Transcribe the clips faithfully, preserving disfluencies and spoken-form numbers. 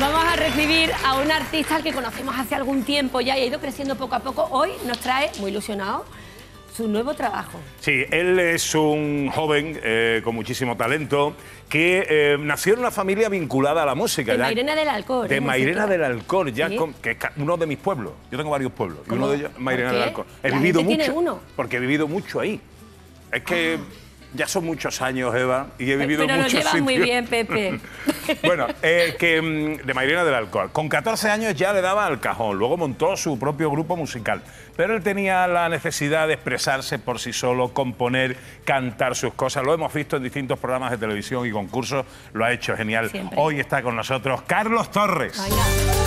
Vamos a recibir a un artista al que conocemos hace algún tiempo ya y ha ido creciendo poco a poco. Hoy nos trae, muy ilusionado, su nuevo trabajo. Sí, él es un joven eh, con muchísimo talento que eh, nació en una familia vinculada a la música. De ya, Mairena del Alcor. De ¿eh? Mairena del Alcor, ya ¿Sí? con, que es uno de mis pueblos. Yo tengo varios pueblos y ¿Cómo? uno de ellos es Mairena ¿Por qué? del Alcor. He La vivido gente mucho. tiene uno. Porque he vivido mucho ahí. Es que Ah. ya son muchos años, Eva, y he vivido Pero muchos lo llevas sitios. muy bien, Pepe. Bueno, eh, que mm, de Mairena del Alcor. Con catorce años ya le daba al cajón, luego montó su propio grupo musical. Pero él tenía la necesidad de expresarse por sí solo, componer, cantar sus cosas. Lo hemos visto en distintos programas de televisión y concursos, lo ha hecho genial. Siempre. Hoy está con nosotros Carlos Torres. Venga.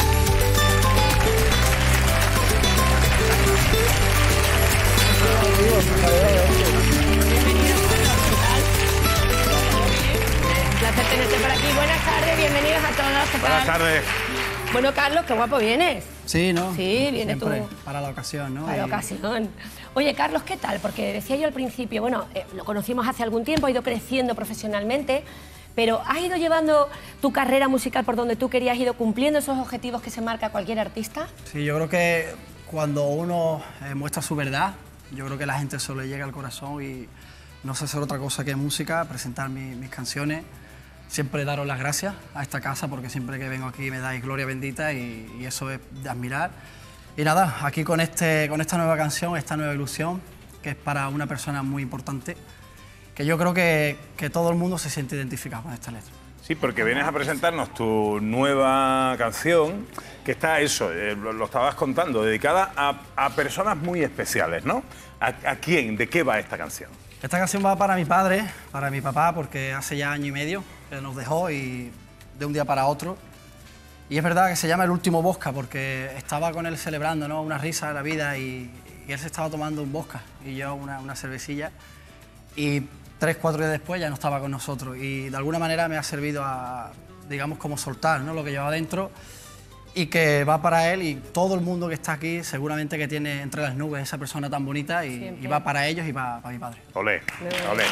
Un placer tenerte por aquí. Buenas tardes, bienvenidos a todos. ¿Qué Buenas tal? tardes. Bueno, Carlos, qué guapo vienes. Sí, ¿no? Sí, viene Siempre tú. para la ocasión, ¿no? Para la Y- ocasión. Oye, Carlos, ¿qué tal? Porque decía yo al principio, bueno, eh, lo conocimos hace algún tiempo, ha ido creciendo profesionalmente, pero ¿has ido llevando tu carrera musical por donde tú querías, has ido cumpliendo esos objetivos que se marca cualquier artista? Sí, yo creo que cuando uno eh, muestra su verdad, yo creo que la gente solo le llega al corazón y no sé hacer otra cosa que música, presentar mi- mis canciones. Siempre daros las gracias a esta casa porque siempre que vengo aquí me dais gloria bendita y, y eso es de admirar. Y nada, aquí con, este, con esta nueva canción, esta nueva ilusión, que es para una persona muy importante, que yo creo que, que todo el mundo se siente identificado con esta letra. Sí, porque vienes a presentarnos tu nueva canción, que está eso, eh, lo, lo estabas contando, dedicada a, a personas muy especiales, ¿no? ¿A, ¿A quién? ¿De qué va esta canción? Esta canción va para mi padre, para mi papá, porque hace ya año y medio que nos dejó y de un día para otro. Y es verdad que se llama El Último Vodka porque estaba con él celebrando, ¿no?, una risa de la vida y, y él se estaba tomando un vodka y yo una, una cervecilla. Y tres, cuatro días después ya no estaba con nosotros y de alguna manera me ha servido a, digamos, como soltar, ¿no?, lo que llevaba dentro y que va para él y todo el mundo que está aquí seguramente que tiene entre las nubes esa persona tan bonita y, Siempre. y va para ellos y va para mi padre. Olé, Muy olé.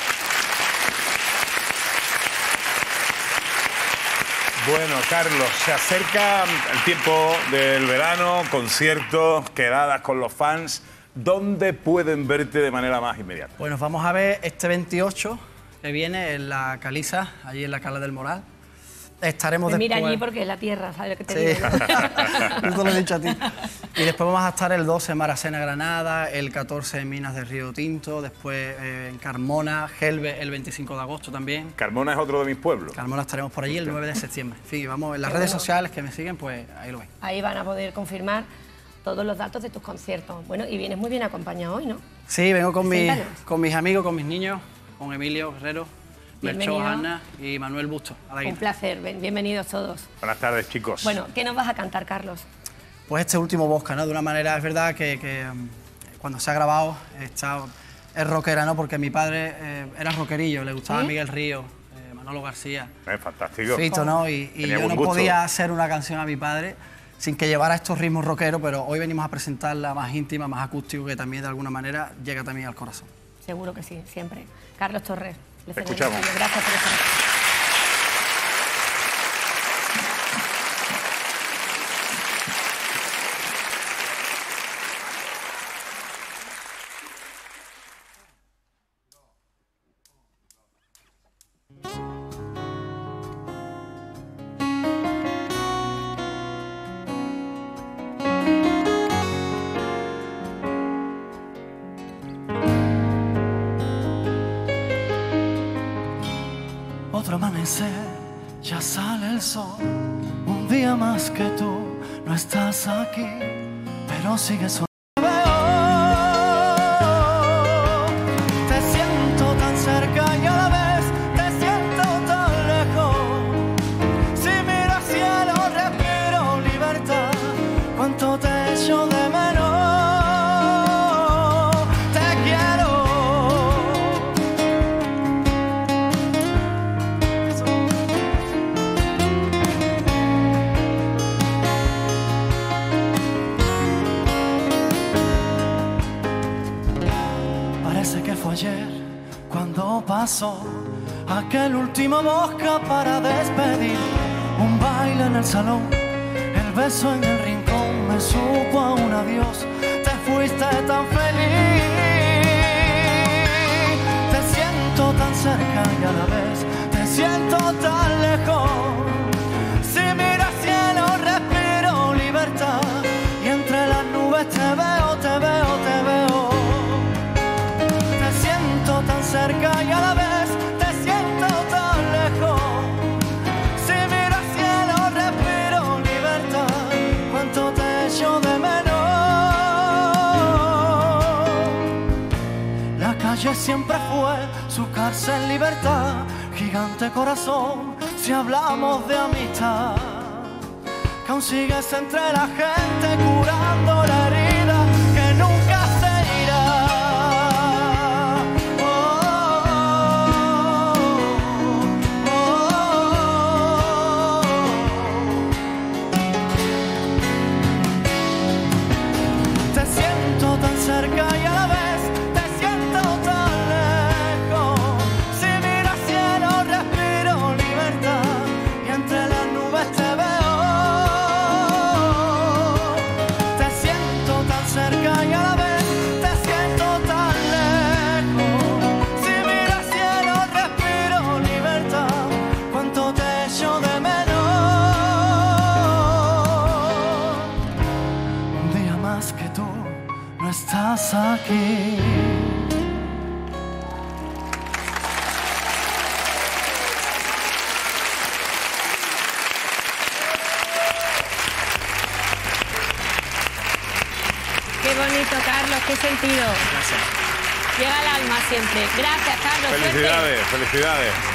Bueno, Carlos, se acerca el tiempo del verano, conciertos, quedadas con los fans. ¿Dónde pueden verte de manera más inmediata? Pues nos vamos a ver este veintiocho que viene en la Caliza, allí en la Cala del Moral. Estaremos Pues después... mira allí porque es la tierra, ¿sabes lo que te Sí, digo? yo te lo he dicho a ti. Y después vamos a estar el doce en Maracena, Granada, el catorce en Minas de Río Tinto, después eh, en Carmona, Gelbe el veinticinco de agosto también. Carmona es otro de mis pueblos. Carmona estaremos por allí el nueve de septiembre. En fin, vamos, en las redes sociales que me siguen, pues ahí lo ven. Ahí van a poder confirmar todos los datos de tus conciertos. Bueno, y vienes muy bien acompañado hoy, ¿no? Sí, vengo con, mi, Preséntanos. con mis amigos, con mis niños, con Emilio Guerrero, Mercho Bienvenido. Hanna y Manuel Busto. a la Un guitarra. placer, bien- bienvenidos todos. Buenas tardes, chicos. Bueno, ¿qué nos vas a cantar, Carlos? Pues este último Vodka, ¿no? De una manera, es verdad que, que, um, cuando se ha grabado está, es rockera, ¿no? Porque mi padre eh, era rockerillo, le gustaba ¿Sí? Miguel Río, eh, Manolo García, Es fantástico. Fito, ¿no? Y, y Tenía yo buen no gusto. podía hacer una canción a mi padre sin que llevara estos ritmos rockeros, pero hoy venimos a presentarla más íntima, más acústico, que también de alguna manera llega también al corazón. Seguro que sí, siempre. Carlos Torres. el Te escenario escuchamos. es tuyo. Gracias por estar aquí. Otro amanecer, ya sale el sol, un día más que tú no estás aquí, pero sigues sonando. Te siento tan cerca y a la vez te siento tan lejos. Si miro al cielo respiro libertad, cuánto te echo de menos. Te quiero. Parece que fue ayer cuando pasó aquel último Vodka para despedir un bar baile en el salón, el beso en el rincón, me supo a un adiós. Te fuiste tan feliz, te siento tan cerca y a la vez te siento tan lejos. Si miro al cielo respiro libertad y entre las nubes te veo, te veo, te veo. Te siento tan cerca y a la vez te siento tan lejos. Si miro al cielo respiro libertad, cuánto te echo de menos. La calle siempre fue su cárcel, libertad, gigante corazón. Si hablamos de amistad, que aún sigues entre la gente curando la herida que nunca se irá. Oh, oh, oh, oh. Te siento tan cerca y a la vez te siento tan lejos. Si miro al cielo respiro libertad y entre las nubes te veo. Te siento tan cerca y a la vez te siento tan lejos. Si miro al cielo respiro libertad, cuánto te echo de menos. Un día más que tú no estás aquí. Qué bonito, Carlos, qué sentido. Gracias. Llega al alma siempre. Gracias, Carlos. suerte. Felicidades, felicidades.